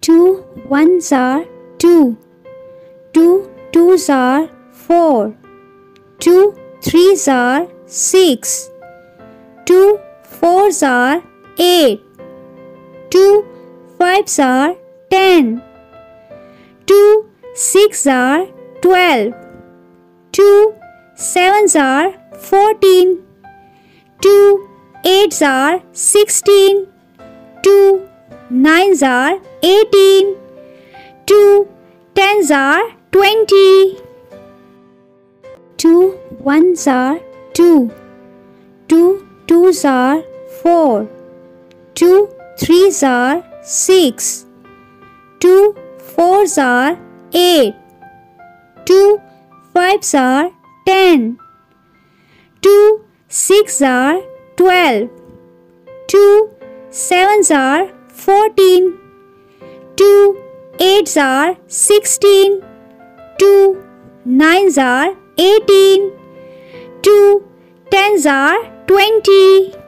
2 ones are 2. 2 twos are 4. 2 threes are 6. 2 fours are 8. 2 fives are 10. 2 six are 12. 2 sevens are 14. 2 eights are 16. 2 nines are 18. 2 tens are 20. 2 ones are 2. 2 twos are 4. 2 threes are 6. 2 fours are 8. 2 fives are 10. 2 six are 12. 2 sevens are 14. 2 eights are 16. 2 nines are 18. 2 tens are 20.